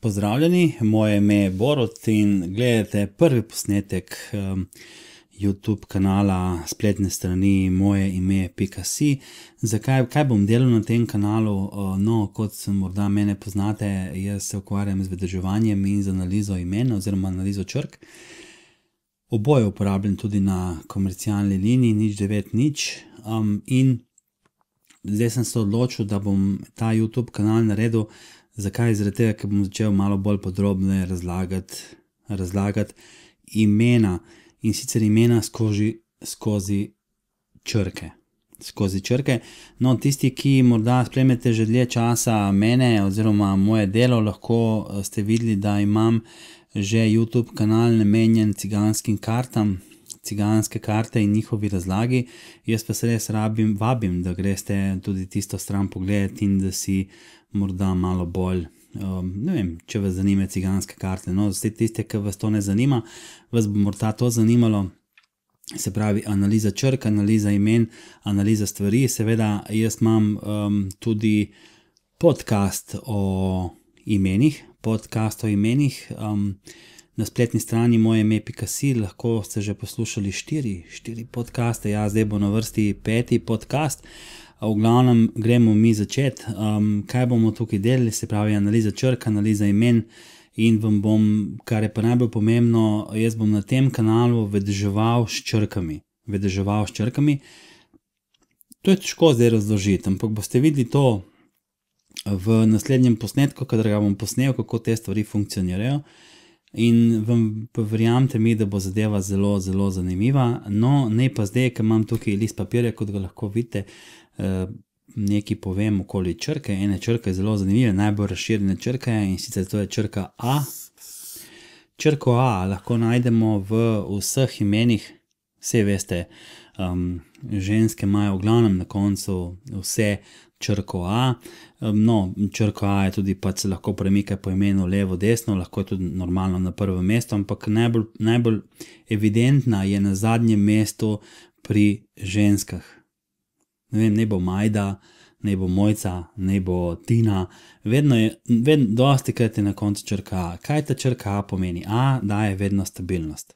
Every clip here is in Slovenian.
Pozdravljeni, moje ime je Borut in gledate prvi posnetek YouTube kanala spletne strani mojeime.si. Kaj bom delal na tem kanalu? Kot morda mene poznate, jaz se ukvarjam z vedeževanjem in z analizo imen oziroma analizo črk. Oboje uporabljam tudi na komercialni liniji 090, in zdaj sem se odločil, da bom ta YouTube kanal naredil. Zakaj? Zaradi tega, ker bom začel malo bolj podrobno razlagati imena, in sicer imena skozi črke. No, tisti, ki morda spremljate že dlje časa mene oziroma moje delo, lahko ste videli, da imam že YouTube kanal namenjen ciganskim kartam, ciganske karte in njihovi razlagi. Jaz pa se res vabim, da greste tudi tisto stran pogledati in da si morda malo bolj, ne vem, če vas zanima ciganske karte. No, tiste, ki vas to ne zanima, vas bo morda to zanimalo. Se pravi, analiza črk, analiza imen, analiza stvari. Seveda, jaz imam tudi podcast o imenih, na spletni strani mojeime.si. Lahko ste že poslušali štiri podcaste, zdaj bo na vrsti 5. podcast. V glavnem gremo mi začeti. Kaj bomo tukaj delali? Se pravi, analiza črk, analiza imen, in vam bom, kar je pa najbolj pomembno, jaz bom na tem kanalu vedeževal s črkami. To je težko zdaj razložiti, ampak boste videli to v naslednjem posnetku, kadar ga bom posnel, kako te stvari funkcionirajo. In vam verjamete mi, da bo zadeva zelo, zelo zanimiva. No, ne pa zdaj, ker imam tukaj list papirja, kot ga lahko vidite, nekaj povem okoli črke. Ene črke je zelo zanimive, najbolj razširjene črke, in sicer to je črka A. Črko A lahko najdemo v vseh imenih. Saj veste, ženske imajo v glavnem na koncu vse črko A. No, črko A je tudi, pač se lahko premika po imenu levo, desno, lahko je tudi normalno na prvem mestu, ampak najbolj evidentna je na zadnjem mestu pri ženskah. Ne vem, ne bo Majda, ne bo Mojca, ne bo Tina, dostikrat je na koncu črka A. Kaj ta črka A pomeni? A daje vedno stabilnost.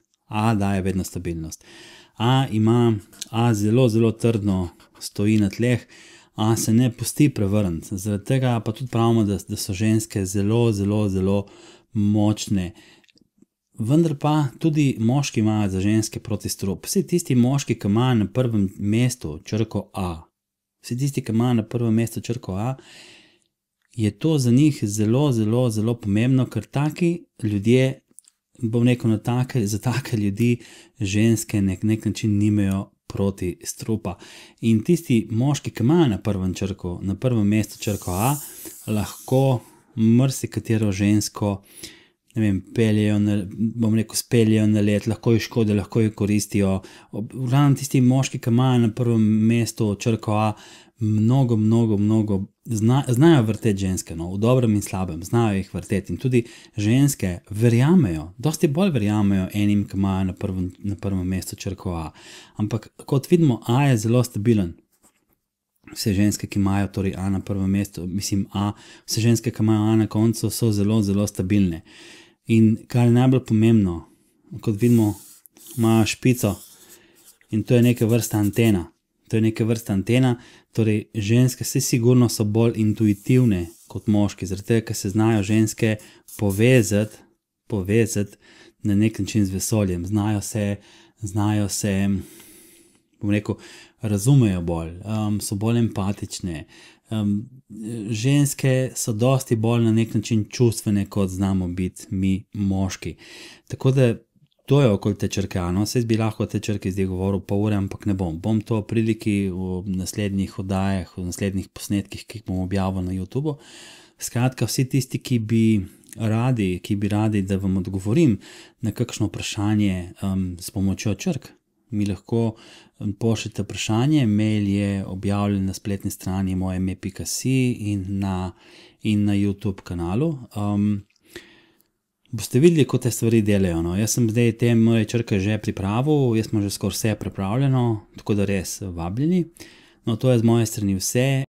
A zelo, zelo trdno stoji na tleh, A se ne pusti prevrniti. Zaradi tega pa tudi pravimo, da so ženske zelo, zelo, zelo močne. Vendar pa tudi moški imajo za ženske protistrup. Vsi tisti moški, ki imajo na prvem mestu črko A, je to za njih zelo, zelo, zelo pomembno, ker taki ljudje, bom rekel, za take ljudi ženske na nek način nimajo protistrupa. In tisti moški, ki imajo na prvem mestu črko A, lahko marsikatero žensko, ne vem, speljejo na let, lahko jo škodijo, lahko jo koristijo. V glavnem tisti moški, ki imajo na prvem mestu črko A, mnogo znajo vrteti ženske, no, v dobrem in slabem, znajo jih vrteti. In tudi ženske verjamejo, dosti bolj verjamejo enim, ki imajo na prvem mestu črko A. Ampak kot vidimo, A je zelo stabilen. Vse ženske, ki imajo torej A na prvem mestu, vse ženske, ki imajo A na koncu, so zelo, zelo stabilne. In kar je najbolj pomembno, kot vidimo, imajo špico, in to je neke vrste antena. Torej ženske vse sigurno so bolj intuitivne kot moški, zaradi tega, ker se znajo ženske povezati na nek način z vesoljem. Znajo se, bom rekel, razumejo bolj, so bolj empatične. Ženske so dosti bolj na nek način čustvene, kot znamo biti mi moški. Tako da to je okoli te črke A. No, saj bi lahko te črke zdaj govoril pol ure, ampak ne bom. Bom to priliki v naslednjih oddajah, v naslednjih posnetkih, ki jih bom objavil na YouTubu. Skratka, vsi tisti, ki bi radi, da vam odgovorim na kakšno vprašanje s pomočjo črk, mi lahko pošljete vprašanje. Mail je objavljen na spletni strani mojeime.si in na YouTube kanalu. Boste videli, kako te stvari delajo. No. Jaz sem zdaj te moje črke že pripravil, jaz sem že skoraj vse pripravljeno, tako da res vabljeni. No, to je z moje strani vse.